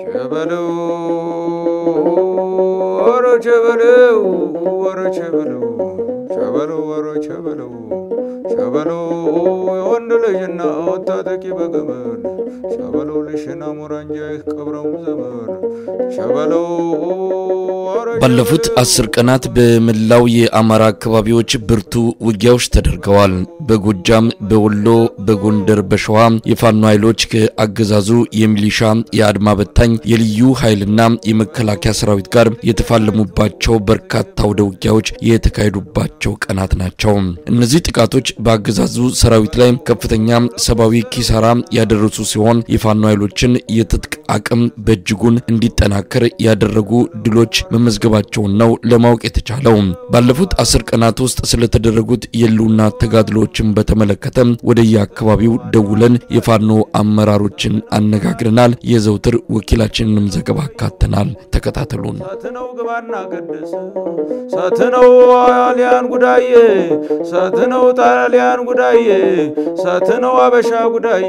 ቸበለው ወሮ ቸበለው ወሮ ቸበለው ቸበለው ወሮ ቸበለው ቸበለው ወንድ ልጅና ወጣተቂ በገመድ ቸበለው ልሽና ሙራንጃ ይቀብረው ዘመን ቸበለው ባለፉት 10 ቀናት በመላው የአማራ አካባቢዎች ብርቱ ውጊያዎች ተደርገዋል። በጎጃም፣ በወሎ፣ በጎንደር፣ በሸዋ የፋኖ ኃይሎች ከአገዛዙ የሚሊሻ የአድማ በታኝ የልዩ ኃይልና የመከላከያ ሰራዊት ጋር የተፋለሙባቸው በርካታ ውጊያዎች የተካሄዱባቸው ቀናት ናቸው። እነዚህ ጥቃቶች በአገዛዙ ሰራዊት ላይ ከፍተኛ ሰብአዊ ኪሳራ ያደረሱ ሲሆን የፋኖ ኃይሎችን የትጥቅ አቅም በእጅጉን እንዲጠናከር ያደረጉ ድሎች መመዝገባቸው ነው ለማወቅ የተቻለው። ባለፉት 10 ቀናት ውስጥ ስለተደረጉት የሉና ተጋድሎችን በተመለከተ ወደየአካባቢው ደውለን የፋኖ አመራሮችን አነጋግረናል። የዘውትር ወኪላችንንም ዘገባ አካተናል። ተከታተሉን። ሳትነው ግባና ቀደስ ሳትነው ጣሊያን ጉዳዬ ሳትነው ጣሊያን ጉዳዬ ሳትነው አበሻ ጉዳዬ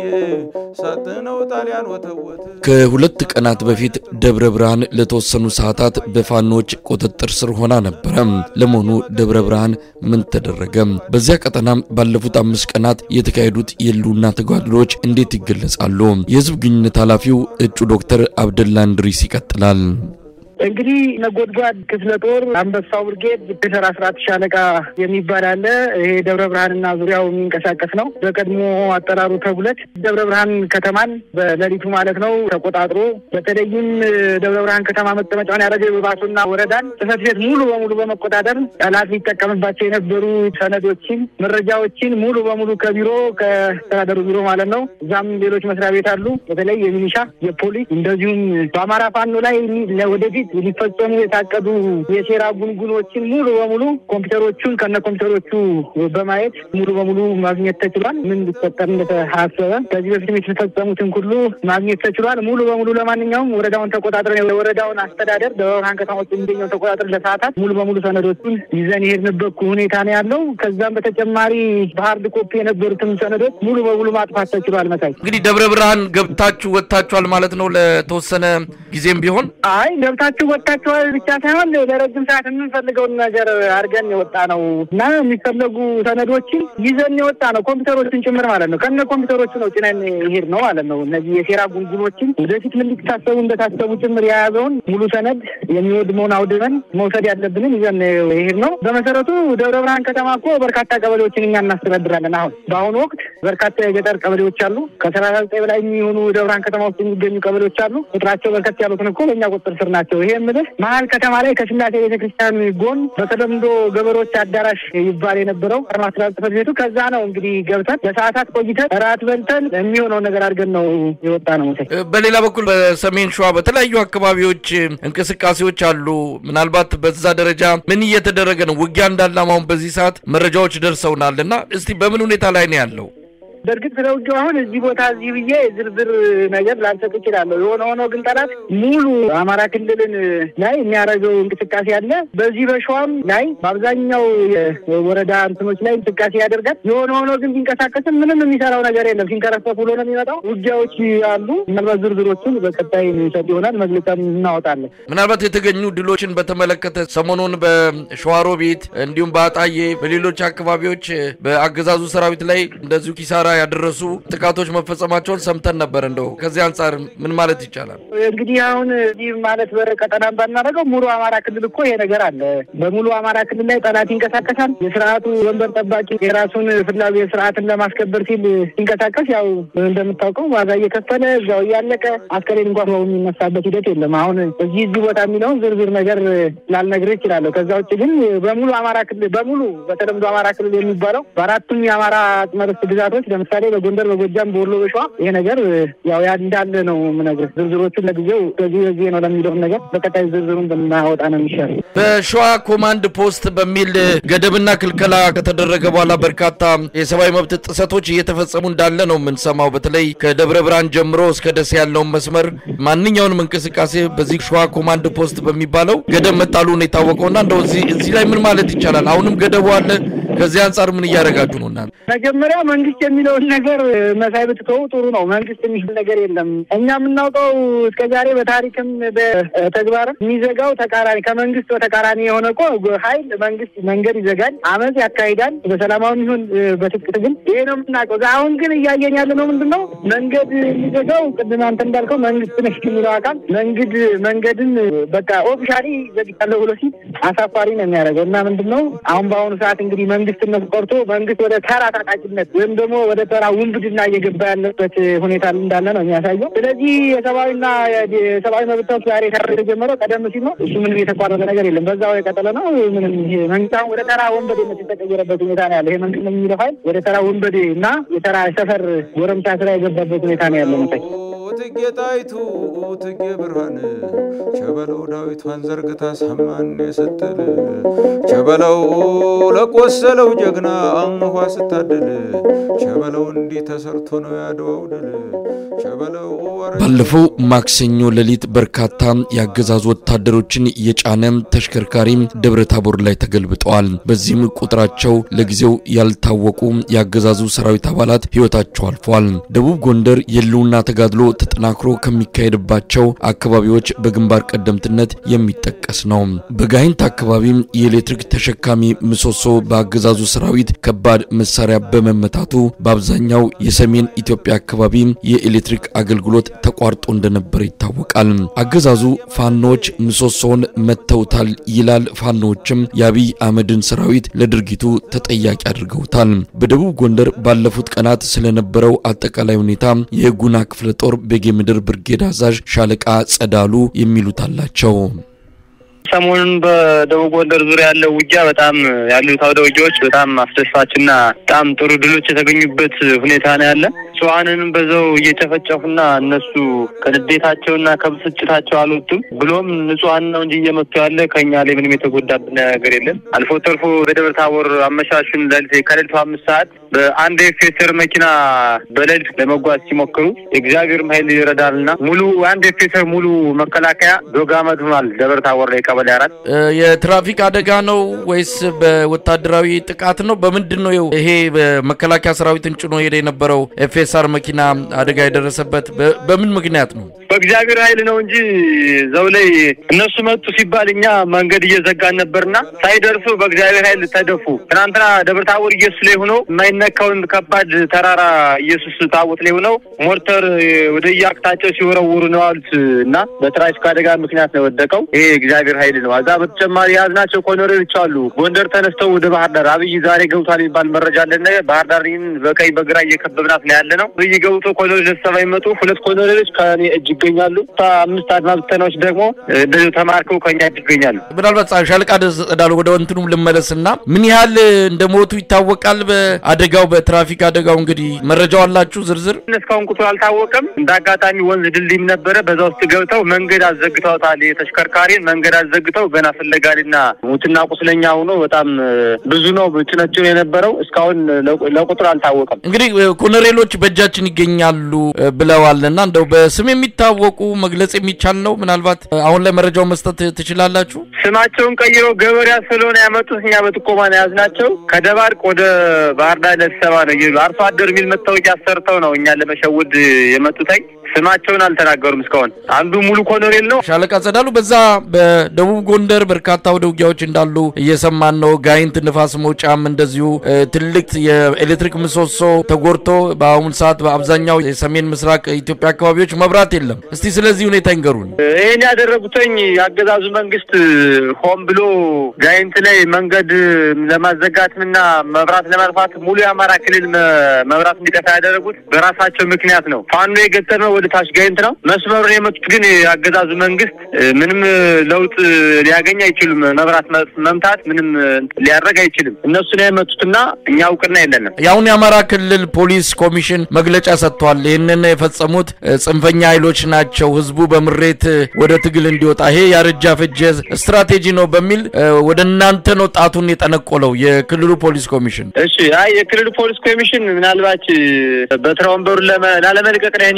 ሳትነው ጣሊያን ወተወተ ከሁለት ቀናት በፊት ደብረ ብርሃን ለተወሰኑ ሰዓታት በፋኖች ቁጥጥር ስር ሆና ነበር። ለመሆኑ ደብረ ብርሃን ምን ተደረገ? በዚያ ቀጠና ባለፉት 5 ቀናት የተካሄዱት የሉና ተጋድሎች እንዴት ይገለጻሉ? የህዝብ ግንኙነት ኃላፊው እጩ ዶክተር አብደላ እንድሪስ ይቀጥላል። እንግዲህ ነጎድጓድ ክፍለ ጦር አንበሳው ብርጌድ ፒተር 14 ሻለቃ የሚባል አለ። ይሄ ደብረ ብርሃንና ዙሪያው የሚንቀሳቀስ ነው። በቀድሞ አጠራሩ ተጉለት ደብረ ብርሃን ከተማን በሌሊቱ ማለት ነው ተቆጣጥሮ በተለይም ደብረ ብርሃን ከተማ መቀመጫውን ያደረገው በባሶና ወረዳን ጽሕፈት ቤት ሙሉ በሙሉ በመቆጣጠር ጠላት ሊጠቀምባቸው የነበሩ ሰነዶችን መረጃዎችን ሙሉ በሙሉ ከቢሮ ከአስተዳደሩ ቢሮ ማለት ነው እዛም ሌሎች መስሪያ ቤት አሉ በተለይ የሚሊሻ የፖሊስ እንደዚሁም በአማራ ፋኖ ላይ ለወደፊት ሊፈጸሙ የታቀዱ የሴራ ጉንጉኖችን ሙሉ በሙሉ ኮምፒውተሮቹን ከነ ኮምፒውተሮቹ በማየት ሙሉ በሙሉ ማግኘት ተችሏል። ምን ሊፈጠር እንደተሐሰበ ከዚህ በፊት የተፈጸሙትን ሁሉ ማግኘት ተችሏል። ሙሉ በሙሉ ለማንኛውም ወረዳውን ተቆጣጥረን የወረዳውን አስተዳደር ደብረ ብርሃን ከተማ ውስጥ የሚገኘው ተቆጣጥረን ለሰዓታት ሙሉ በሙሉ ሰነዶቹን ይዘን የሄድንበት ሁኔታ ነው ያለው። ከዛም በተጨማሪ በሃርድ ኮፒ የነበሩትን ሰነዶች ሙሉ በሙሉ ማጥፋት ተችሏል። መሳይ እንግዲህ ደብረ ብርሃን ገብታችሁ ወጣችኋል ማለት ነው ለተወሰነ ጊዜም ቢሆን? አይ ገብታችሁ ወጣችኋል ብቻ ሳይሆን ለረጅም ሰዓት የምንፈልገውን ነገር አድርገን የወጣ ነው እና የሚፈለጉ ሰነዶችን ይዘን የወጣ ነው ኮምፒውተሮችን ጭምር ማለት ነው። ከነ ኮምፒውተሮቹ ነው ጭነን ይሄድ ነው ማለት ነው። እነዚህ የሴራ ጉንጉኖችን ወደፊት ምን ሊታሰቡ እንደታሰቡ ጭምር የያዘውን ሙሉ ሰነድ የሚወድመውን አውድመን መውሰድ ያለብንን ይዘን ይሄድ ነው። በመሰረቱ ደብረ ብርሃን ከተማ እኮ በርካታ ቀበሌዎችን እኛ እናስተዳድራለን። አሁን በአሁኑ ወቅት በርካታ የገጠር ቀበሌዎች አሉ። ከ39 በላይ የሚሆኑ ደብረ ብርሃን ከተማ ውስጥ የሚገኙ ቀበሌዎች አሉ። ቁጥራቸው በርከት ያሉትን እኮ በእኛ ቁጥር ስር ናቸው። ይሄ ምድር መሀል ከተማ ላይ ከስላሴ ቤተክርስቲያን ጎን በተለምዶ ገበሮች አዳራሽ ይባል የነበረው አርማስራል ጽሕፈት ቤቱ ከዛ ነው እንግዲህ ገብተን ለሰዓታት ቆይተን ራት በልተን የሚሆነው ነገር አድርገን ነው የወጣ ነው። በሌላ በኩል በሰሜን ሸዋ በተለያዩ አካባቢዎች እንቅስቃሴዎች አሉ። ምናልባት በዛ ደረጃ ምን እየተደረገ ነው? ውጊያ እንዳላማውን በዚህ ሰዓት መረጃዎች ደርሰውናልና እስቲ በምን ሁኔታ ላይ ነው ያለው? በርግጥ ስለውጊያው አሁን እዚህ ቦታ እዚህ ብዬ ዝርዝር ነገር ላልሰጥ እችላለሁ። የሆነ ሆኖ ግን ጠላት ሙሉ አማራ ክልልን ላይ የሚያደርገው እንቅስቃሴ አለ። በዚህ በሸዋም ላይ በአብዛኛው የወረዳ እንትኖች ላይ እንቅስቃሴ ያደርጋል። የሆነ ሆኖ ግን ቢንቀሳቀስም ምንም የሚሰራው ነገር የለም። ሲንከረፈፍ ብሎ ነው የሚመጣው። ውጊያዎች አሉ። ምናልባት ዝርዝሮቹን በቀጣይ የሚሰጥ ይሆናል፣ መግለጫ እናወጣለን። ምናልባት የተገኙ ድሎችን በተመለከተ ሰሞኑን በሸዋሮቢት እንዲሁም በአጣዬ በሌሎች አካባቢዎች በአገዛዙ ሰራዊት ላይ እንደዚሁ ኪሳራ ያደረሱ ጥቃቶች መፈጸማቸውን ሰምተን ነበር። እንደው ከዚህ አንፃር ምን ማለት ይቻላል? እንግዲህ አሁን እዚህ ማለት በቀጠና ባናደርገው ሙሉ አማራ ክልል እኮ ይሄ ነገር አለ። በሙሉ አማራ ክልል ላይ ጠላት ይንቀሳቀሳል። የስርዓቱ ወንበር ጠባቂ የራሱን ፍላጎት ስርዓትን ለማስከበር ሲል ሲንቀሳቀስ ያው እንደምታውቀው ዋጋ እየከፈለ እዛው እያለቀ አስከሬን እንኳን ነው የሚነሳበት ሂደት የለም። አሁን እዚህ ቦታ የሚለውን ዝርዝር ነገር ላልነግርህ እችላለሁ። ከዛ ውጭ ግን በሙሉ አማራ ክልል በሙሉ በተለምዶ አማራ ክልል የሚባለው በአራቱም የአማራ አጽመረስ ግዛቶች ለምሳሌ በጎንደር፣ በጎጃም፣ በወሎ፣ በሸዋ ይሄ ነገር ያው እንዳለ ነው የምነግርህ። ዝርዝሮቹን ለጊዜው ከዚህ ነው ለሚለው ነገር በቀጣይ ዝርዝሩን ብናወጣ ነው የሚሻለው። በሸዋ ኮማንድ ፖስት በሚል ገደብና ክልከላ ከተደረገ በኋላ በርካታ የሰብአዊ መብት ጥሰቶች እየተፈጸሙ እንዳለ ነው የምንሰማው። በተለይ ከደብረ ብርሃን ጀምሮ እስከ ደሴ ያለው መስመር ማንኛውንም እንቅስቃሴ በዚህ ሸዋ ኮማንድ ፖስት በሚባለው ገደብ መጣሉ ነው የታወቀውና እንደው እዚህ ላይ ምን ማለት ይቻላል? አሁንም ገደቡ አለ። ከዚህ አንፃር ምን እያደረጋችሁ ነው እናንተ? መጀመሪያ መንግስት የሚለው የሚለውን ነገር መሳይ ብትተው ጥሩ ነው። መንግስት የሚል ነገር የለም። እኛ የምናውቀው እስከዛሬ በታሪክም በተግባር የሚዘጋው ተቃራኒ ከመንግስት በተቃራኒ የሆነ እኮ ኃይል መንግስት መንገድ ይዘጋል፣ አመጽ ያካሂዳል፣ በሰላማዊ ይሁን በትጥቅ ግን ይሄ ነው የምናውቀው። አሁን ግን እያየን ያለ ነው ምንድነው መንገድ የሚዘጋው ቅድም አንተ እንዳልከው መንግስት ነው የሚለው አካል መንገድን በቃ ኦፊሻሊ ዘግቻለሁ ብሎ ሲል አሳፋሪ ነው የሚያደርገው። እና ምንድነው አሁን በአሁኑ ሰዓት እንግዲህ መንግስትነት ቆርጦ መንግስት ወደ ተራ ታጣቂነት ወይም ደግሞ ወደ ተራ ውንብድና እየገባ ያለበት ሁኔታ እንዳለ ነው የሚያሳየው። ስለዚህ የሰብአዊ መብቶች ዛሬ ተጀመረው ቀደም ሲል ነው። እሱ ምንም የተቋረጠ ነገር የለም፣ በዛው የቀጠለ ነው። ምንም መንግስት ወደ ተራ ወንበዴነት የተቀየረበት ሁኔታ ነው ያለው። ይሄ መንግስት ነው የሚለው ኃይል ወደ ተራ ወንበዴ እና የተራ ሰፈር ጎረምሳ ስራ የገባበት ሁኔታ ነው ያለው። እቴጌ ጣይቱ እቴጌ ብርሃን ቸበለው ዳዊቷን ዘርግታ ሰማን ስትል ቸበለው ለቆሰለው ጀግና አንኳ ስታድል ቸበለው እንዲህ ተሰርቶ ነው ያድዋው ድል ቸበለው። ባለፈው ማክሰኞ ሌሊት በርካታ ያገዛዙ ወታደሮችን የጫነ ተሽከርካሪ ደብረ ታቦር ላይ ተገልብጠዋል። በዚህም ቁጥራቸው ለጊዜው ያልታወቁ ያገዛዙ ሰራዊት አባላት ህይወታቸው አልፏል። ደቡብ ጎንደር የሉና ተጋድሎ ተጠናክሮ ከሚካሄድባቸው አካባቢዎች በግንባር ቀደምትነት የሚጠቀስ ነው። በጋይንት አካባቢ የኤሌክትሪክ ተሸካሚ ምሰሶ በአገዛዙ ሰራዊት ከባድ መሳሪያ በመመታቱ በአብዛኛው የሰሜን ኢትዮጵያ አካባቢ የኤሌክትሪክ አገልግሎት ተቋርጦ እንደነበር ይታወቃል። አገዛዙ ፋኖች ምሰሶውን መተውታል ይላል። ፋኖችም የአብይ አህመድን ሰራዊት ለድርጊቱ ተጠያቂ አድርገውታል። በደቡብ ጎንደር ባለፉት ቀናት ስለነበረው አጠቃላይ ሁኔታ የጉና ክፍለ ጦር በጌምድር ብርጌድ አዛዥ ሻለቃ ጸዳሉ የሚሉት አላቸው። ሰሞኑን በደቡብ ጎንደር ዙሪያ ያለው ውጊያ በጣም ያሉት አውደውጆች በጣም አስደሳችና በጣም ጥሩ ድሎች የተገኙበት ሁኔታ ነው ያለ። ሷንን በዛው እየተፈጨፉና እነሱ ከንዴታቸውና ከብስጭታቸው አልወጡም። ብሎም ንጹሃን ነው እንጂ እየመጡ ያለ ከኛ ላይ ምንም የተጎዳብን ነገር የለም። አልፎ ተርፎ በደብረ ታቦር አመሻሹን ከሌሊቱ 5 ሰዓት በአንድ ኤፌሰር መኪና በሌሊት ለመጓዝ ሲሞክሩ እግዚአብሔር ኃይል ይረዳልና ሙሉ አንድ ኤፌሰር ሙሉ መከላከያ ዶጋመድ ሆኗል። ደብረ ታቦር ላይ ቀበሌ 4 የትራፊክ አደጋ ነው ወይስ በወታደራዊ ጥቃት ነው? በምንድነው ይሄ በመከላከያ ሰራዊትን ጭኖ ሄደ የነበረው ኤፌሰር መኪና አደጋ የደረሰበት በምን ምክንያት ነው? በእግዚአብሔር ኃይል ነው እንጂ ዘው ላይ እነሱ መጡ ሲባል እኛ መንገድ እየዘጋን ነበርና ሳይደርሱ በእግዚአብሔር ኃይል ተደፉ። ትናንትና ደብረ ታቦር ኢየሱስ ላይ ሆኖ የማይነካውን ከባድ ተራራ ኢየሱስ ታቦት ላይ ሆኖ ሞርተር ወደ ያክታቸው ሲወረውሩ ነው አሉትና በትራፊክ አደጋ ምክንያት ነው ወደቀው። ይሄ እግዚአብሔር ኃይል ነው። አዛ በተጨማሪ ያዝናቸው ኮሎኔሎች አሉ። ጎንደር ተነስተው ወደ ባህር ዳር አብይ ዛሬ ገብቷል ይባል መረጃ አለና ባህር ዳርን በቀይ በግራ እየከበብናት ነው ያለ ነው። አብይ ገብቶ ኮሎኔሎች ለሰባ ይመጡ 2 ኮሎኔሎች ከኔ እጅ ይገኛሉ። 5 አድማ ብተናዎች ደግሞ እንደው ተማርከው ከኛ ይገኛሉ። ምናልባት ሻለቃ ጸዳሉ ወደ ወንቱም ልመለስና ምን ያህል እንደሞቱ ይታወቃል? በአደጋው በትራፊክ አደጋው እንግዲህ መረጃው አላችሁ ዝርዝር? እስካሁን ቁጥሩ አልታወቀም። እንዳጋጣሚ ወንዝ ድልድይም ነበረ። በዛ ውስጥ ገብተው መንገድ አዘግተውታል። የተሽከርካሪን መንገድ አዘግተው ገና ፍለጋሪና ሙትና ቁስለኛ ሆኖ በጣም ብዙ ነው ጭነቸው የነበረው። እስካሁን ለቁጥሩ አልታወቀም። እንግዲህ ኮሎኔሎች በእጃችን ይገኛሉ ብለዋልና እንደው በስም የሚታወቁ መግለጽ የሚቻል ነው? ምናልባት አሁን ላይ መረጃው መስጠት ትችላላችሁ? ስማቸውን ቀይረው ገበሬ ስለሆነ ያመጡት እኛ በጥቆማ ነው ያዝናቸው። ከደባርቅ ወደ ባህር ዳር ለሰባ ነው ይሉ አርሶ አደር ሚል መታወቂያ ሰርተው ነው እኛ ለመሸወድ የመጡት። ስማቸውን አልተናገሩም እስካሁን። አንዱ ሙሉ ኮሎኔል ነው። ሻለቃ ጸዳሉ በዛ በደቡብ ጎንደር በርካታ ውጊያዎች እንዳሉ እየሰማን ነው። ጋይንት ንፋስ መውጫም እንደዚሁ ትልቅ የኤሌክትሪክ ምሰሶ ተጎርቶ በአሁን ሰዓት በአብዛኛው የሰሜን ምስራቅ ኢትዮጵያ አካባቢዎች መብራት የለም። እስቲ ስለዚህ ሁኔታ ይንገሩን። ይሄን ያደረጉትኝ ያገዛዙ መንግስት ሆን ብሎ ጋይንት ላይ መንገድ ለማዘጋትና መብራት ለማጥፋት ሙሉ የአማራ ክልል መብራት እንዲጠፋ ያደረጉት በራሳቸው ምክንያት ነው። ፋኖ የገጠመው ወደ ታች ጋይንት ነው። መስመሩን የመጡት ግን ያገዛዙ መንግስት ምንም ለውጥ ሊያገኝ አይችልም። መብራት መምታት ምንም ሊያደርግ አይችልም። እነሱ ላይ የመጡትና እኛ እውቅና የለንም። ያውን የአማራ ክልል ፖሊስ ኮሚሽን መግለጫ ሰጥቷል። ይሄንን የፈጸሙት ጽንፈኛ ኃይሎች ናቸው፣ ህዝቡ በምሬት ወደ ትግል እንዲወጣ ይሄ ያረጃ ፈጀ ስትራቴጂ ነው በሚል ወደ እናንተ ነው ጣቱን የጠነቆለው የክልሉ ፖሊስ ኮሚሽን። እሺ የክልሉ ፖሊስ ኮሚሽን ምናልባት በትራውንበሩ ላለመልቀቅ ነው ያህል ሚዛን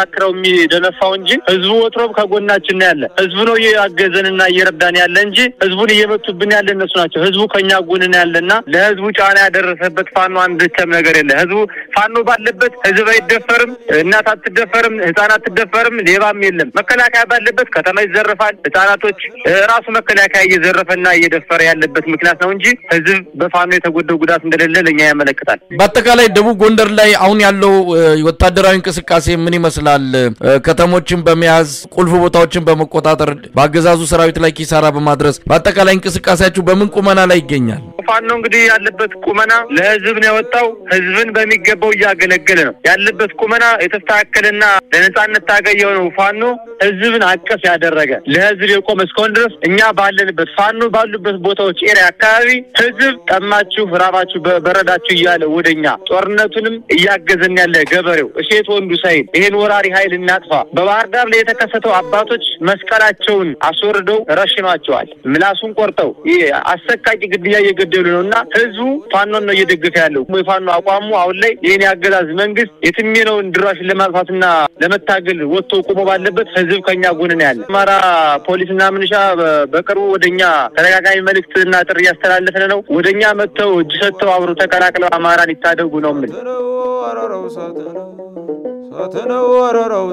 የሚያጠናክረው የሚደነፋው እንጂ ህዝቡ ወትሮም ከጎናችን ነው ያለ ህዝቡ ነው ያገዘንና እየረዳን ያለ እንጂ ህዝቡን እየመቱብን ያለ እነሱ ናቸው ህዝቡ ከኛ ጎን ነው ያለና ለህዝቡ ጫና ያደረሰበት ፋኖ አንድም ነገር የለ ህዝቡ ፋኖ ባለበት ህዝብ አይደፈርም እናት አትደፈርም ህፃናት አትደፈርም ሌባም የለም መከላከያ ባለበት ከተማ ይዘረፋል ህፃናቶች ራሱ መከላከያ እየዘረፈና እየደፈረ ያለበት ምክንያት ነው እንጂ ህዝብ በፋኖ የተጎደው ጉዳት እንደሌለ ለኛ ያመለክታል በአጠቃላይ ደቡብ ጎንደር ላይ አሁን ያለው ወታደራዊ እንቅስቃሴ ምን ይመስላል ከተሞችን በመያዝ ቁልፍ ቦታዎችን በመቆጣጠር በአገዛዙ ሰራዊት ላይ ኪሳራ በማድረስ በአጠቃላይ እንቅስቃሴያችሁ በምን ቁመና ላይ ይገኛል ፋኖ እንግዲህ ያለበት ቁመና ለህዝብ ነው የወጣው ህዝብን በሚገባው ያገለገለ ነው ያለበት ቁመና የተስተካከለና ለነጻነት ታገየው ነው ፋኖ ህዝብን አቀፍ ያደረገ ለህዝብ የቆመ እስከሆነ ድረስ እኛ ባለንበት ፋኖ ባሉበት ቦታዎች ኤሪያ አካባቢ ህዝብ ጠማችሁ ራባችሁ በረዳችሁ እያለ ወደኛ ጦርነቱንም እያገዘን ያለ ገበሬው እሴት ወንዱ ሳይል ይሄን ወራሪ ኃይል እናጥፋ በባህር ዳር ላይ የተከሰተው አባቶች መስቀላቸውን አስወርደው ረሽኗቸዋል ምላሱን ቆርጠው አሰቃቂ ግድያ እየገደሉ ነውና ህዝቡ ፋኖን ነው እየደገፈ ያለው ፋኖ አቋሙ አሁን ላይ የኔ አገዛዝ መንግስት የትሜነውን ድራሽ ለማጥፋትና ለመታገል ወጥቶ ቆሞ ባለበት ህዝብ ከኛ ጎን ነው ያለ አማራ ፖሊስና ምንሻ በቅርቡ ወደኛ ተረጋጋሚ መልእክትና ጥሪ ያስተላልፈነ ነው ወደኛ መተው እጅ ሰጥተው አብሮ ተቀላቅለው አማራን ይታደጉ ነው ምን ሳተነው አራራው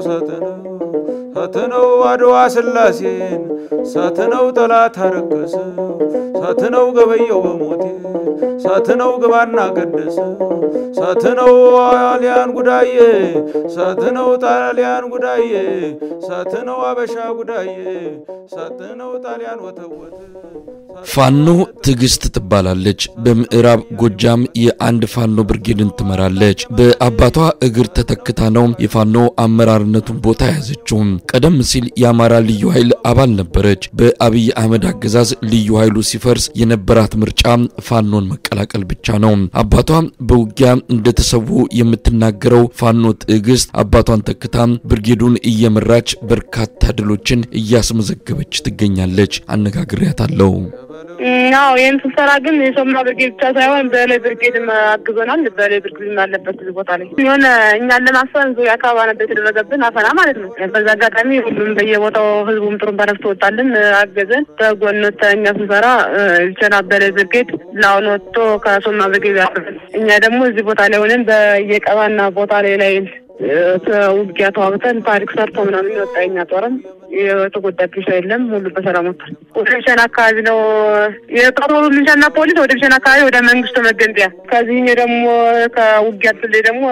ሳተነው አድዋ ስላሴን ሳተነው ጠላት አረከሰ ሳተነው ገበየው በሞቴ ሳተነው ግባና ቀደሰ ሳተነው ጣሊያን ጉዳዬ ሳተነው ጣሊያን ጉዳዬ ሳተነው አበሻ ጉዳዬ ሳተነው ጣሊያን ወተወተ ፋኖ ትግስት ትባላለች በምዕራብ ጎጃም የአንድ ፋኖ ብርጌድን ትመራለች በአባቷ እግር ተተክታ ነው የፋኖ አመራርነቱን ቦታ ያዘችው ቀደም ሲል የአማራ ልዩ ኃይል አባል ነበረች በአብይ አህመድ አገዛዝ ልዩ ኃይሉ ሲፈርስ የነበራት ምርጫ ፋኖን መቀላቀል ብቻ ነው አባቷ በውጊያ እንደተሰው የምትናገረው ፋኖ ትግስት አባቷን ተክታ ብርጌዱን እየመራች በርካታ ድሎችን እያስመዘገበች ትገኛለች አነጋግሪያታለሁ ናው የንስሰራ ግን የሶማ ብርጌድ ብቻ ሳይሆን በላይ ብርጌድ አግዞናል በላይ ብርጌድ አለበት ቦታ ላይ የሆነ እኛን ለማፈን ዙሪያ አካባቢ ተደረገብን አፈና ማለት ነው በዛ አጋጣሚ ሁሉም በየቦታው ህዝቡም ጥሩ ባረፍቶ ወጣልን አገዘን ተጎንተኛ ስንሰራ ቸና በላይ ብርጌድ ላውኖቶ ከሶማ ብርጌድ እኛ ደግሞ እዚህ ቦታ ላይ ሆነን በየቀባና ቦታ ላይ ውጊያ ተዋግተን ታሪክ ሰርቶ ምናምን ወጣኛ ጦርም የተጎዳች የለም ሁሉ በሰላም ወጣ ወደሸና አካባቢ ነው የጦሩ ልጅና ፖሊስ ወደሸና አካባቢ ወደ መንግስት መገንጠያ ከዚህኛ ደግሞ ከውጊያ ትልይ ደግሞ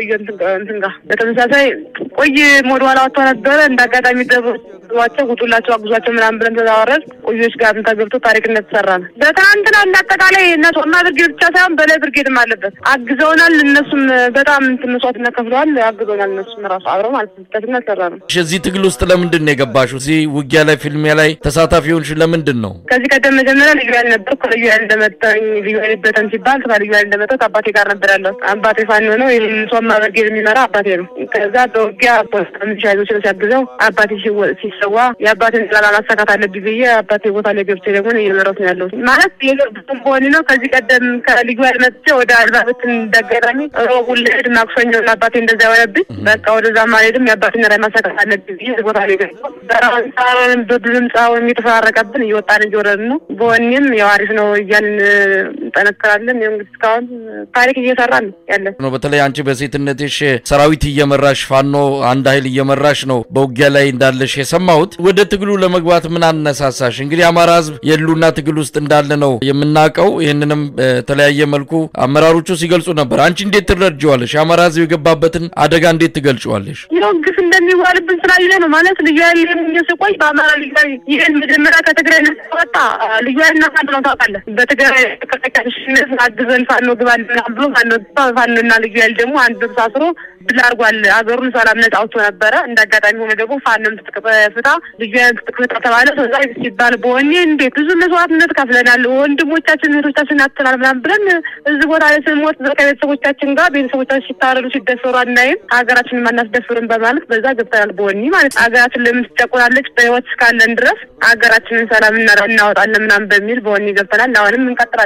እንትና በተመሳሳይ ቆይ ሞድዋላ ወጣ ነበር እንዳጋጣሚ ደብሯቸው ጉጡላቸው አግዟቸው ምናምን ብለን ተዛወረን ቆዮች ጋር ተገብቶ ታሪክነት ተሰራን በትናንትና አጠቃላይ እነሱ ማብርጌድ ብቻ ሳይሆን በላይ ብርጌድም አለበት አግዘውናል እነሱም በጣም ትንሷትና ከፍለዋል አግዘውናል እነሱም ራሱ አብረው ማለት ነው ተሰራን እዚህ ትግል ውስጥ ለምንድን ነው የገባሽው እዚህ ውጊያ ላይ ፊልሚያ ላይ ተሳታፊውን ለምንድን ነው ከዚህ ቀደም መጀመሪያ ልዩ ያለ ነበር ከልዩ ያለ እንደመጣኝ ልዩ ያለ በተን ሲባል ከልዩ ያለ እንደመጣ አባቴ ጋር ነበር ያለው አባቴ ፋኖ ነው የሶማ ብርጌድ የሚመራ አባቴ ነው ከዛ በውጊያ ፖሊስ ሲያግዘው አባቴ ሲሰዋ የአባቴን ላላ ማሳካት አለብኝ ብዬ አባቴ ቦታ ላይ ገብቼ ደግሞ እየመራሁት ነው ያለው ማለት የገርብም ሆነ ነው ከዚህ ቀደም ከልዩ ያለ መጥቼ ወደ አልባበትን እንደገራሚ ሮቡል ለድ ማክሰኞ አባቴ እንደዛ ያወረብኝ በቃ ወደዛ ማለትም የአባቴን ራይ ማሳካት አለብኝ ብዬ ቦታ ላይ ገብቼ በራንሳን በብሉም ጻው የሚተፋረቀብን እየወጣን እየወረድን ነው በወኔም ያዋሪፍ ነው እያልን እንጠነክራለን እንግዲህ እስካሁን ታሪክ እየሰራን ያለን ነው በተለይ አንቺ በሴትነትሽ ሰራዊት እየመራሽ ፋኖ አንድ ኃይል እየመራሽ ነው በውጊያ ላይ እንዳለሽ የሰማሁት ወደ ትግሉ ለመግባት ምን አነሳሳሽ እንግዲህ አማራ ህዝብ የሉና ትግል ውስጥ እንዳለ ነው የምናቀው ይሄንንም ተለያየ መልኩ አመራሮቹ ሲገልጹ ነበር አንቺ እንዴት ትረዳዋለሽ አማራ ህዝብ የገባበትን አደጋ እንዴት ትገልጫዋለሽ ይወግፍ እንደሚዋልብን ስላለ ነው ማለት ልዩ ያለ የሚስቆይ በአማራ ልዩ ይሄን መጀመሪያ ከትግራይ ወጣ ልዩ ያለና ፋኖ ታውቃለህ በትግራይ ከተከታተልሽ አግዘን ፋኖ ግባል ብሎ ፋኖና ልዩ ያለ ደግሞ አንድ ተሳስሮ ብላርጓል አገሩን ሰላም ነፃ አውጥቶ ነበር እንዳጋጣሚ ሆነ ደግሞ ፋኖም ተከፈታ ልዩ ያለ ተከፈታ ተባለ ከዛ ሲባል በወኔ እንዴት ብዙ መስዋዕትነት ከፍለናል ወንድሞቻችን እህቶቻችን አጥተናል ምናምን ብለን እዚህ ቦታ ላይ ስንሞት ቤተሰቦቻችን ጋር ቤተሰቦቻችን ሲታረዱ ሲደፈሩ አናይም ሀገራችንን ማናስደፍርን በማለት በዛ ገብተናል በወኔ ማለት ሀገራችን ለምትጨቁናለች በህይወት እስካለን ድረስ ሀገራችንን ሰላም እናወጣለን ምናምን በሚል በወኔ ገብተናል አሁንም እንቀጥላለን ወደፊት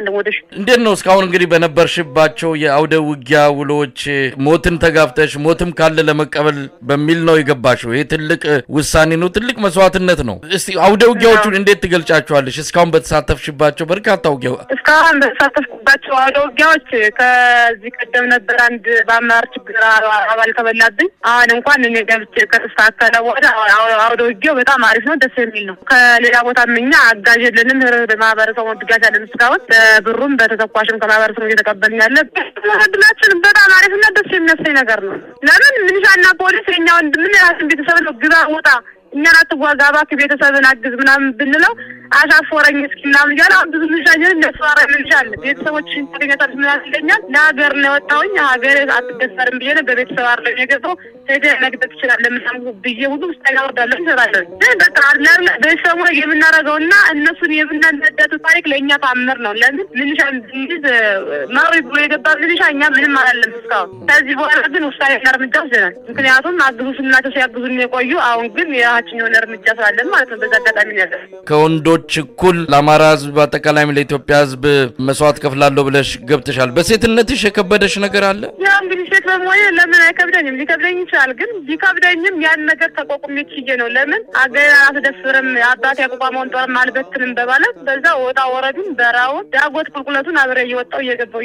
እንዴት ነው እስካሁን እንግዲህ በነበርሽባቸው የአውደ ውጊያ ውሎች ሞትን ተጋፍተሽ ሞትም ካለ ለመቀበል በሚል ነው የገባሽው? ይሄ ትልቅ ውሳኔ ነው፣ ትልቅ መስዋዕትነት ነው። እስቲ አውደ ውጊያዎቹን እንዴት ትገልጫቸዋለሽ? እስካሁን በተሳተፍሽባቸው በርካታ ውጊያዎች እስካሁን በተሳተፍኩባቸው አውደ ውጊያዎች ከዚህ ቀደም ነበር አንድ በአመራር ችግር አባል ተበላብኝ። አሁን እንኳን እኔ ገብቼ ከተስተካከለ በኋላ አውደ ውጊያው በጣም አሪፍ ነው፣ ደስ የሚል ነው። ከሌላ ቦታ ምኛ አጋዥ የለንም። ማህበረሰቡ ድጋፍ ያለን እስካሁን በብሩም በተተኳሽም ከማህበረሰቡ እየተቀበልን ያለ ድላችን በጣም አሪፍና ደስ የሚያሰኝ ነገር ነው። ለምን ምንሻና ፖሊስ የኛ ወንድም ያስን ቤተሰብ ነው ግባ ወጣ እኛን አትዋጋ እባክህ ቤተሰብን አግዝ ምናምን ብንለው አሻፎረኝ እስኪ ምናምን እያለ ብዙ ልጅ ለስዋራ ልጅአለ ቤተሰቦችን ተገኛታል ምናምን ይለኛል። ለሀገር ነው የወጣሁኝ ሀገር አትደፈርም ብዬ ነው በቤተሰብ አይደለም የገባው ሄደህ መግደል ትችላለህ ምናምን ብዬ ሁሉ ውስጥ ያወርዳለሁ እንሰራለን። በቃ አይደለም ቤተሰቡ የምናደርገውና እነሱን የምናነዳቱ ታሪክ ለእኛ ታምር ነው። ለምን ምንሻ እንዲዝ ማሪ ብሎ የገባ ምንሻ እኛ ምንም አላለም እስካሁን። ከዚህ በኋላ ግን ውሳኔ እርምጃ ወስደናል። ምክንያቱም አግዙ ስንላቸው ሲያግዙን የቆዩ አሁን ግን የራሳችን የሆነ እርምጃ ስላለን ማለት ነው። በዛ አጋጣሚ ነው ያለው ከወንዶች እኩል ለአማራ ህዝብ በአጠቃላይም ለኢትዮጵያ ህዝብ መስዋዕት ከፍላለሁ ብለሽ ገብተሻል። በሴትነትሽ የከበደሽ ነገር አለ? ያ እንግዲህ ሴት በመሆኔ ለምን አይከብደኝም? ሊከብደኝ ይችላል፣ ግን ቢከብደኝም ያን ነገር ተቋቁሜ ችዬ ነው። ለምን አገር አትደፍርም አባቴ ያቋቋመውን ጦር ማልበትንም በማለት በዛ ወጣ ወረዱን በራውን ዳጎት ቁልቁለቱን አብሬ እየወጣው እየገባው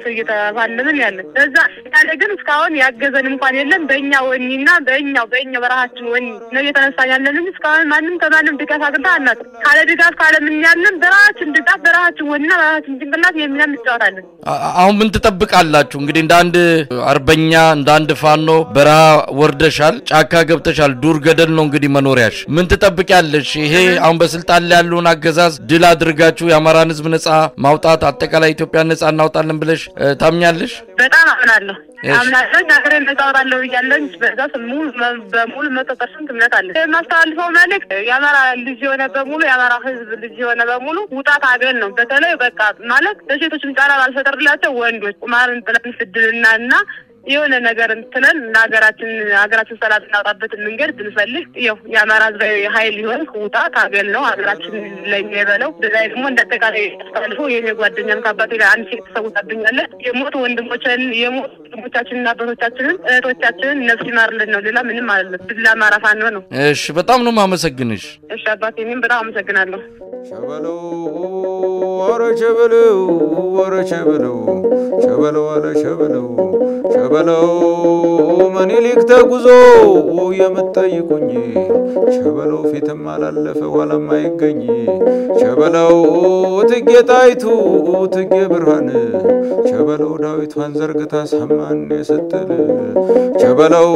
እየተፋለምን ያለ በዛ ያለ ግን እስካሁን ያገዘን እንኳን የለም። በእኛ ወኒና በእኛው በራሳችን ወኒ ነው እየተነሳን ያለንን። እስካሁን ማንም ከማንም ድጋፍ አግኝታ አናውቅም። ካለ ድጋፍ ካለ ምን ያለን በራሳችን ድጋፍ በራሳችን ወኒና በራሳችን ጭንቅላት የሚናም እንጫወታለን። አሁን ምን ትጠብቃላችሁ? እንግዲህ እንደ አንድ አርበኛ እንደ አንድ ፋኖ በረሃ ወርደሻል፣ ጫካ ገብተሻል፣ ዱር ገደል ነው እንግዲህ መኖሪያሽ። ምን ትጠብቂያለሽ? ይሄ አሁን በስልጣን ላይ ያለውን አገዛዝ ድል አድርጋችሁ የአማራን ህዝብ ነጻ ማውጣት አጠቃላይ ኢትዮጵያን ነጻ እናውጣለን ብለሽ ታምኛለሽ? በጣም አምናለሁ። አምናለሁ ሀገሬ ነጻ አወጣለሁ እያለኝ በዛ በሙሉ 100% እምነት አለ። የማስተላልፈው መልእክት የአማራ ልጅ የሆነ በሙሉ የአማራ ህዝብ ልጅ የሆነ በሙሉ ውጣት አገል ነው። በተለይ በቃ ማለት ለሴቶች ቃል ባልፈጠርላቸው ወንዶች ቁማርን ጥለን ስድልናና የሆነ ነገር እንትነን ሀገራችን ሰላም እናውጣበትን መንገድ ብንፈልግ ያው የአማራ ህዝባዊ ኃይል ይሆን ውጣ ታገል ነው ሀገራችን ላይ የሚበለው። በዛይ ደግሞ እንደተቃላይ ተሳልፎ የኔ ጓደኛም ከአባቴ ጋር አንድ ሴት ተሰውታብኛለች። የሞት ወንድሞቻችንና አባቶቻችንን እህቶቻችንን ነፍስ ይማርልን ነው። ሌላ ምንም አይደለም። ብላ አማራ ፋኖ ነው። እሺ በጣም ነው ማመሰግንሽ። እሺ አባቴ እኔም በጣም አመሰግናለሁ። ሸበለው ወረቸበለው ወረቸበለው ሸበለው አለ ሸበለው ሸበለው ምኒልክ ተጉዞ የምትጠይቁኝ ሸበለው ፊትም አላለፈ ኋላም አይገኝ ሸበለው እቴጌ ጣይቱ እቴጌ ብርሃን ሸበለው ዳዊቷን ዘርግታ ሰማን የሰጠል ሸበለው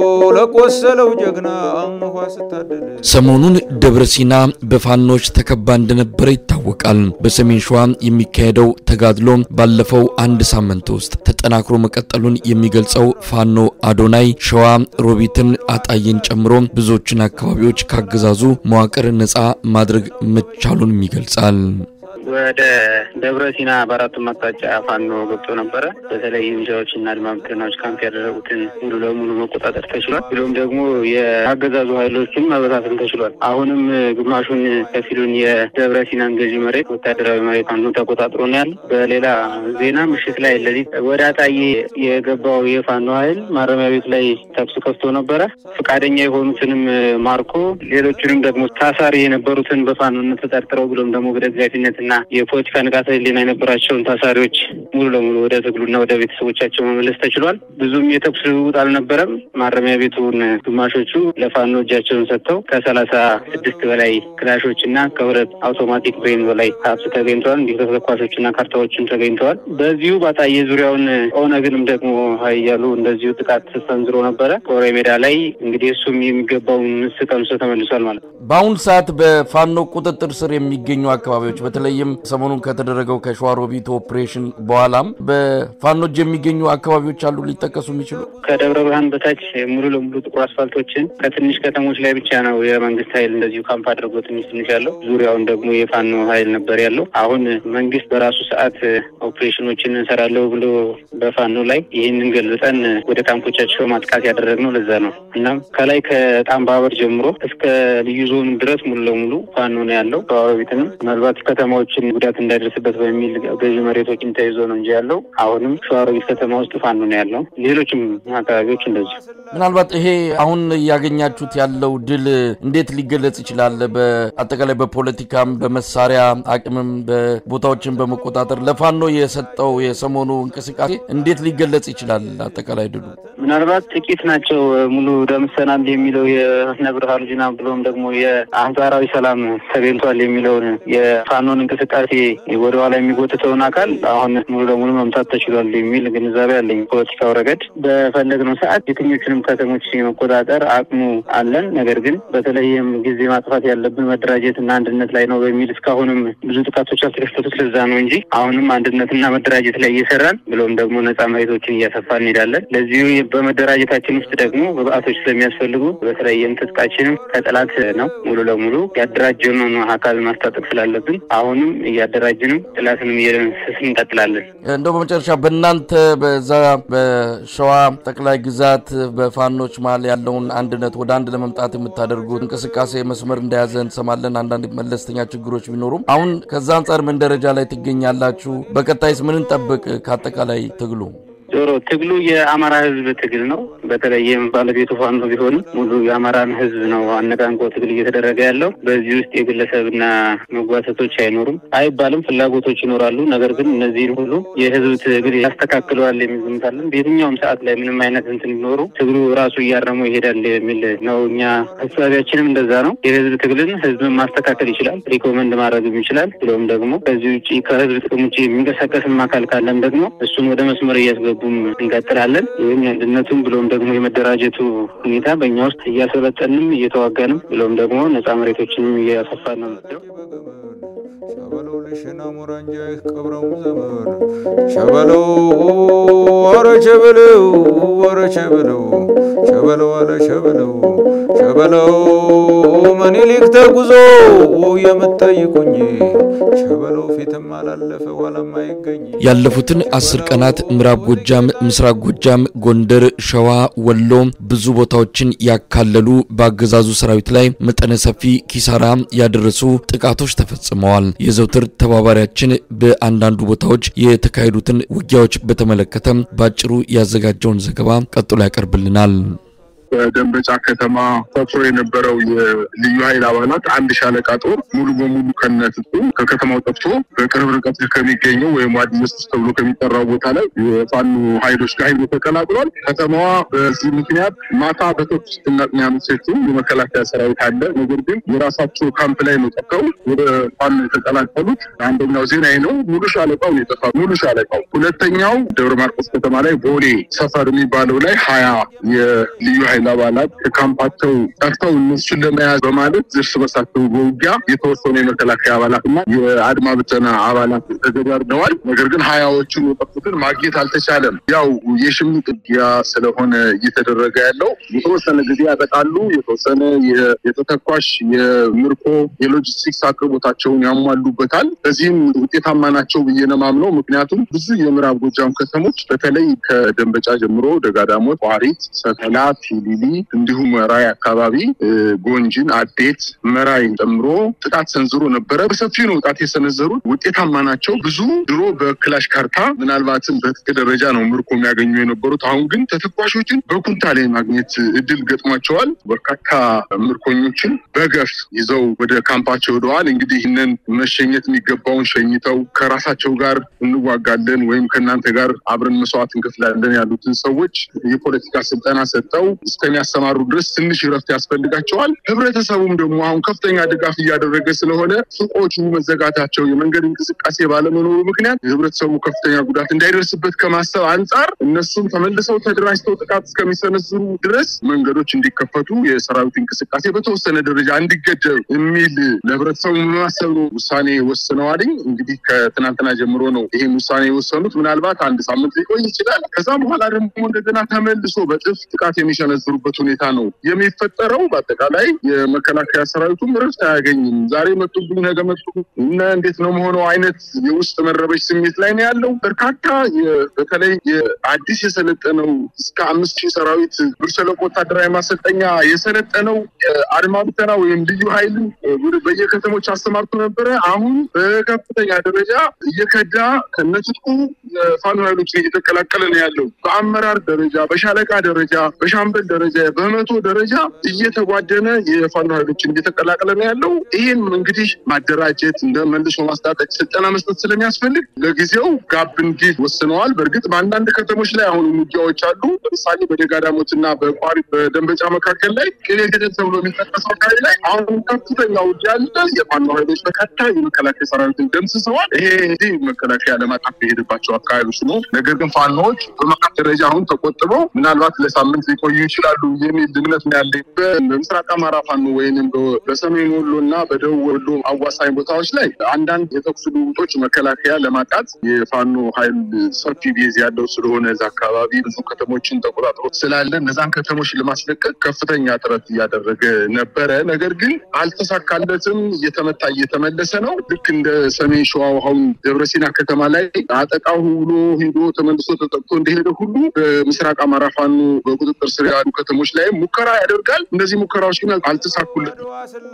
ለቆሰለው ጀግና አንኳ ስታደል። ሰሞኑን ደብረ ሲና በፋኖች ተከባ እንደነበረ ይታወቃል። በሰሜን ሸዋ የሚካሄደው ተጋድሎ ባለፈው አንድ ሳምንት ውስጥ ተጠናክሮ መቀጠሉን የሚገልጸው ፋኖ አዶናይ ሸዋ ሮቢትን አጣየን ጨምሮ ብዙዎችን አካባቢዎች ካገዛዙ መዋቅር ነጻ ማድረግ መቻሉን ይገልጻል። ወደ ደብረ ሲና በአራቱ አቅጣጫ ፋኖ ገብቶ ነበር። በተለይ ሚሊሻዎችና አድማ ብተናዎች ካምፕ ያደረጉትን ሙሉ ለሙሉ መቆጣጠር ተችሏል። ብሎም ደግሞ የአገዛዙ ኃይሎችን መበታተን ተችሏል። አሁንም ግማሹን ከፊሉን የደብረ ሲናን ገዢ መሬት ወታደራዊ መሬት ፋኖ ተቆጣጥሮ ነው ያለው። በሌላ ዜና ምሽት ላይ ለሊት ወደ አጣዬ የገባው የፋኖ ኃይል ማረሚያ ቤት ላይ ተኩስ ከፍቶ ነበረ። ፈቃደኛ የሆኑትንም ማርኮ ሌሎችንም ደግሞ ታሳሪ የነበሩትን በፋኖነት ተጠርጥረው ብሎም ደግሞ በደጋፊነትና የፖለቲካ ንቃተ ህሊና የነበራቸውን ታሳሪዎች ሙሉ ለሙሉ ወደ ትግሉና ወደ ቤተሰቦቻቸው መመለስ ተችሏል። ብዙም የተኩስ ልውውጥ አልነበረም። ማረሚያ ቤቱን ግማሾቹ ለፋኖ እጃቸውን ሰጥተው ከ36 በላይ ክላሾችና ከሁለት አውቶማቲክ ብሬን በላይ ሀብት ተገኝተዋል። እንዲሁ ተተኳሾችና ካርታዎችም ተገኝተዋል። በዚሁ ባጣዬ ዙሪያውን ኦነግንም ደግሞ ሀያሉ እንደዚሁ ጥቃት ሰንዝሮ ነበረ። ኮሬ ሜዳ ላይ እንግዲህ እሱም የሚገባውን ምስ ቀምሶ ተመልሷል ማለት ነው። በአሁኑ ሰዓት በፋኖ ቁጥጥር ስር የሚገኙ አካባቢዎች በተለይም ሰሞኑን ከተደረገው ከሸዋሮቢት ኦፕሬሽን በኋላም በፋኖጅ የሚገኙ አካባቢዎች አሉ ሊጠቀሱ የሚችሉ? ከደብረ ብርሃን በታች ሙሉ ለሙሉ ጥቁር አስፋልቶችን ከትንሽ ከተሞች ላይ ብቻ ነው የመንግስት ኃይል እንደዚሁ ካምፕ አድርጎ ትንሽ ያለው። ዙሪያውን ደግሞ የፋኖ ኃይል ነበር ያለው። አሁን መንግስት በራሱ ሰዓት ኦፕሬሽኖችን እንሰራለሁ ብሎ በፋኖ ላይ ይህንን ገልጸን ወደ ካምፖቻቸው ማጥቃት ያደረግነው ለዛ ነው። እናም ከላይ ከጣምባበር ጀምሮ እስከ ልዩ ዞን ድረስ ሙሉ ለሙሉ ፋኖ ነው ያለው። ሸዋሮቢትንም ምናልባት ከተማዎቹ ንብረቶችን ጉዳት እንዳይደርስበት በሚል ገዢ መሬቶችን ተይዞ ነው እንጂ ያለው አሁንም ሸዋሮቢት ከተማ ውስጥ ፋኖ ነው ያለው። ሌሎችም አካባቢዎች እንደዚህ። ምናልባት ይሄ አሁን ያገኛችሁት ያለው ድል እንዴት ሊገለጽ ይችላል? በአጠቃላይ በፖለቲካም በመሳሪያ አቅምም በቦታዎችን በመቆጣጠር ለፋኖ የሰጠው የሰሞኑ እንቅስቃሴ እንዴት ሊገለጽ ይችላል? አጠቃላይ ድሉ ምናልባት ጥቂት ናቸው ሙሉ ደምሰናል የሚለው የነብርሃኑ ጅና ብሎም ደግሞ የአንጻራዊ ሰላም ተገኝቷል የሚለውን የፋኖን እንቅስቃሴ ወደ ኋላ የሚጎትተውን አካል አሁን ሙሉ ለሙሉ መምታት ተችሏል የሚል ግንዛቤ አለኝ። ፖለቲካው ረገድ በፈለግነው ሰዓት የትኞቹንም ከተሞች መቆጣጠር አቅሙ አለን። ነገር ግን በተለይም ጊዜ ማጥፋት ያለብን መደራጀትና አንድነት ላይ ነው በሚል እስካሁንም ብዙ ጥቃቶች አልተከፈቱት። ለዛ ነው እንጂ አሁንም አንድነትና መደራጀት ላይ እየሰራን ብሎም ደግሞ ነጻ መሬቶችን እያሰፋን እንሄዳለን። ለዚሁ በመደራጀታችን ውስጥ ደግሞ ግብአቶች ስለሚያስፈልጉ በተለይም ትጥቃችንም ከጠላት ነው ሙሉ ለሙሉ ያደራጀነውን አካል ማስታጠቅ ስላለብን አሁንም እያደራጀንም ጥላትንም እየደመሰስን እንቀጥላለን። እንደው በመጨረሻ በእናንተ በዛ በሸዋ ጠቅላይ ግዛት በፋኖች መሀል ያለውን አንድነት ወደ አንድ ለመምጣት የምታደርጉት እንቅስቃሴ መስመር እንደያዘ እንሰማለን። አንዳንድ መለስተኛ ችግሮች ቢኖሩም አሁን ከዛ አንጻር ምን ደረጃ ላይ ትገኛላችሁ? በቀጣይስ ምን እንጠብቅ ከአጠቃላይ ትግሉ? ዞሮ ትግሉ የአማራ ህዝብ ትግል ነው። በተለይም ባለቤቱ ፋኖ ቢሆን ሙሉ የአማራን ህዝብ ነው አነቃንቆ ትግል እየተደረገ ያለው። በዚህ ውስጥ የግለሰብና መጓተቶች አይኖሩም አይባልም፣ ፍላጎቶች ይኖራሉ። ነገር ግን እነዚህን ሁሉ የህዝብ ትግል ያስተካክለዋል የሚሉታለን። በየትኛውም ሰዓት ላይ ምንም አይነት እንትን ቢኖሩ ትግሉ ራሱ እያረመው ይሄዳል የሚል ነው። እኛ ሀሳቢያችንም እንደዛ ነው። የህዝብ ትግልን ህዝብን ማስተካከል ይችላል፣ ሪኮመንድ ማድረግም ይችላል። ብሎም ደግሞ ከዚህ ውጭ ከህዝብ ጥቅም ውጭ የሚንቀሳቀስም አካል ካለም ደግሞ እሱን ወደ መስመር እያስገቡ እንቀጥላለን። ይህም የአንድነቱም ብሎም ደግሞ የመደራጀቱ ሁኔታ በእኛ ውስጥ እያሰለጠንም እየተዋጋንም ብሎም ደግሞ ነጻ መሬቶችንም እያሰፋን ነው። ሸበለው ለሽና ሞራንጃ ቀብረው ዘመን ሸበለው ወረ ሸበለው ወረ ሸበለው ሸበለው አለ ሸበለው ሸበለው ምኒልክ ተጉዞ የምትጠይቁኝ ሸበለው ፊትም አላለፈ ኋላም አይገኝ። ያለፉትን 10 ቀናት ምዕራብ ጎጃም፣ ምስራቅ ጎጃም፣ ጎንደር፣ ሸዋ፣ ወሎ ብዙ ቦታዎችን ያካለሉ በአገዛዙ ሰራዊት ላይ መጠነ ሰፊ ኪሳራ ያደረሱ ጥቃቶች ተፈጽመዋል። የዘውትር ተባባሪያችን በአንዳንዱ ቦታዎች የተካሄዱትን ውጊያዎች በተመለከተ ባጭሩ ያዘጋጀውን ዘገባ ቀጥሎ ያቀርብልናል። በደንበጫ ከተማ ሰፍሮ የነበረው የልዩ ኃይል አባላት አንድ ሻለቃ ጦር ሙሉ በሙሉ ከነትጥቁ ከከተማው ጠፍቶ በቅርብ ርቀት ከሚገኘው ወይም አዲስ ተብሎ ከሚጠራው ቦታ ላይ የፋኖ ኃይሎች ጋር ተቀላቅሏል። ከተማዋ በዚህ ምክንያት ማታ በተኩስ ትናጥኛኑ ሴቱ የመከላከያ ሰራዊት አለ። ነገር ግን የራሳቸው ካምፕ ላይ ነው ጠፍተው ወደ ፋኖ የተቀላቀሉት። አንደኛው ዜና ነው። ሙሉ ሻለቃው የጠፋ ሙሉ ሻለቃው። ሁለተኛው ደብረ ማርቆስ ከተማ ላይ ቦሌ ሰፈር የሚባለው ላይ 20 የልዩ ኃይል አባላት ከካምፓቸው ጠፍተው እነሱን ለመያዝ በማለት እርስ በርሳቸው በውጊያ የተወሰኑ የመከላከያ አባላትና የአድማ ብተና አባላት ተገዳድረዋል። ነገር ግን 20ዎቹን የጠፉትን ማግኘት አልተቻለም። ያው የሽምቅ ውጊያ ስለሆነ እየተደረገ ያለው የተወሰነ ጊዜ ያጠቃሉ፣ የተወሰነ የተተኳሽ የምርኮ የሎጂስቲክስ አቅርቦታቸውን ያሟሉበታል። በዚህም ውጤታማ ናቸው ብዬ ነው የማምነው። ምክንያቱም ብዙ የምዕራብ ጎጃም ከተሞች በተለይ ከደንበጫ ጀምሮ ደጋዳሞት፣ ቋሪት፣ ሰከላ፣ ቲሊሊ እንዲሁም ራይ አካባቢ ጎንጅን፣ አዴት፣ መራይን ጨምሮ ጥቃት ሰንዝሮ ነበረ። በሰፊው ነው ጥቃት የሰነዘሩት። ውጤታማ ናቸው። ብዙ ድሮ በክላሽ ካርታ ምናልባትም በትጥቅ ደረጃ ነው ምርኮ የሚያገኙ የነበሩት። አሁን ግን ተተኳሾችን በኩንታል ማግኘት እድል ገጥሟቸዋል። በርካታ ምርኮኞችን በገፍ ይዘው ወደ ካምፓቸው ሄደዋል። እንግዲህ ይህንን መሸኘት የሚገባውን ሸኝተው ከራሳቸው ጋር እንዋጋለን ወይም ከእናንተ ጋር አብረን መስዋዕት እንከፍላለን ያሉትን ሰዎች የፖለቲካ ስልጠና ሰጠው እስከሚያሰማሩ ድረስ ትንሽ ረፍት ያስፈልጋቸዋል። ህብረተሰቡም ደግሞ አሁን ከፍተኛ ድጋፍ እያደረገ ስለሆነ ሱቆቹ መዘጋታቸው የመንገድ እንቅስቃሴ ባለመኖሩ ምክንያት ህብረተሰቡ ከፍተኛ ጉዳት እንዳይደርስበት ከማሰብ አንፃር እነሱም ተመልሰው ተደራጅተው ጥቃት እስከሚሰነዝሩ ድረስ መንገዶች እንዲከፈቱ የሰራዊት እንቅስቃሴ በተወሰነ ደረጃ እንዲገደብ የሚል ለህብረተሰቡ ማሰብ ውሳኔ ወስነዋል። እንግዲህ ከትናንትና ጀምሮ ነው ይሄን ውሳኔ የወሰኑት። ምናልባት አንድ ሳምንት ሊቆይ ይችላል። ከዛ በኋላ ደግሞ እንደገና ተመልሶ በጥፍ ጥቃት የሚሰነዝሩ የሚሰነዝሩበት ሁኔታ ነው የሚፈጠረው በአጠቃላይ የመከላከያ ሰራዊቱ ምርት አያገኝም ዛሬ መጡብኝ ነገ መጡ እና እንዴት ነው መሆነው አይነት የውስጥ መረበሽ ስሜት ላይ ነው ያለው በርካታ በተለይ የአዲስ የሰለጠነው እስከ 5000 ሰራዊት ብርሰለቆ ወታደራዊ ማሰልጠኛ የሰለጠነው አድማ ብተና ወይም ልዩ ኃይል በየከተሞች አስተማርቶ ነበር አሁን በከፍተኛ ደረጃ እየከዳ ከነጥቁ ፋኖ ኃይሎች እየተቀላቀለ ነው ያለው በአመራር ደረጃ በሻለቃ ደረጃ በሻምበል ደረጃ በመቶ ደረጃ እየተጓደነ የፋኖ ኃይሎች እየተቀላቀለ ነው ያለው ይሄን እንግዲህ ማደራጀት እንደ መልሶ ማስታጠቅ ስልጠና መስጠት ስለሚያስፈልግ ለጊዜው ጋብ እንዲል ወስነዋል በርግጥ በአንዳንድ ከተሞች ላይ አሁን ሙጃዎች አሉ ለምሳሌ በደጋዳሞትና በቋሪ በደንበጫ መካከል ላይ ከሌገደ ተብሎ የሚጠቀሰው አካባቢ ላይ አሁን ከፍተኛ ውጊያ አለ የፋኖ ኃይሎች በቀጥታ የመከላከያ ሰራዊትን ደምስሰዋል ይሄ እንግዲህ መከላከያ ለማጣፍ የሄደባቸው አካባቢዎች ነው ነገር ግን ፋኖዎች በመካከለ ደረጃ አሁን ተቆጥበው ምናልባት ለሳምንት ሊቆዩ ይችላሉ የሚል ድምነት ነው ያለው በምስራቅ አማራ ፋኖ ወይንም በሰሜን ወሎና በደቡብ ወሎ አዋሳኝ ቦታዎች ላይ አንዳንድ የተኩስ ልውጦች መከላከያ ለማጣት የፋኖ ኃይል ሰፊ ቤዝ ያለው ስለሆነ እዛ አካባቢ ብዙ ከተሞችን ተቆጣጥሮ ስላለ እነዛን ከተሞች ለማስለቀቅ ከፍተኛ ጥረት ያደረገ ነበር ነገር ግን አልተሳካለትም እየተመለሰ ነው ልክ እንደ ሰሜን ሸዋው አሁን ደብረሲና ከተማ ላይ አጠቃው ብሎ ሄዶ ተመልሶ ተጠቅቶ እንደሄደ ሁሉ በምስራቅ አማራ ፋኖ በቁጥጥር ስር ያሉ ከተሞች ላይ ሙከራ ያደርጋል እንደዚህ ሙከራዎች ግን አልተሳኩለትም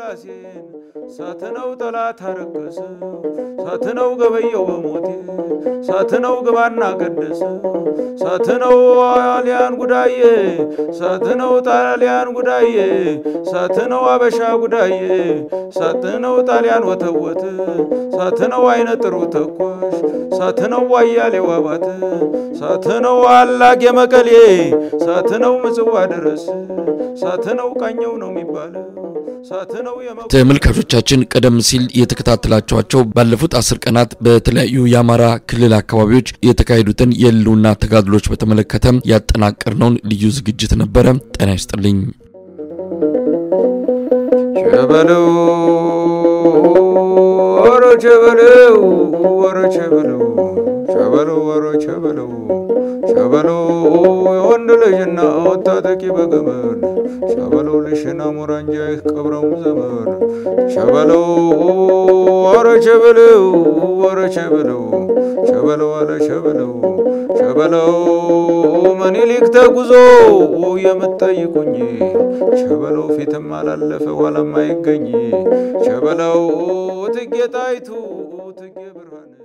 ሳትነው ጠላት አረከሰ ሳትነው ገበየው በሞቴ ሳትነው ግባና ቀደሰ ሳትነው ጣሊያን ጉዳዬ ሳትነው ጣሊያን ጉዳዬ ሳትነው አበሻ ጉዳዬ ሳትነው ጣሊያን ወተወተ ሳትነው አይነ ጥሩ ተኳሽ ሳትነው ዋያሌው አባት ሳትነው አላግ የመቀሌ ሳትነው ምጽዋ ድረስ ሳትነው ቃኘው ነው የሚባለው ሳትነው ተመልካቾቻችን ቀደም ሲል የተከታተላችኋቸው ባለፉት 10 ቀናት በተለያዩ የአማራ ክልል አካባቢዎች የተካሄዱትን የህልውና ተጋድሎች በተመለከተ ያጠናቀርነው ልዩ ዝግጅት ነበር ጤና ይስጥልኝ ሸበለው ወረቸበለው ወረቸበለው ሸበለው ወረቸበለው ሸበለው የወንድ ልጅና ወጣተቂ በገመድ ሸበለው ልሽና ሙራንጃይ ቀብረው ዘመን ሸበለው ወረቸበለው ወረቸበለው ሸበለው አለ ሸበለው ሸበለው ምኒልክ ተጉዞ የምትጠይቁኝ ሸበለው ፊትም አላለፈ ኋላም አይገኝ ሸበለው ትጌ ጣይቱ ትጌ ብርሃን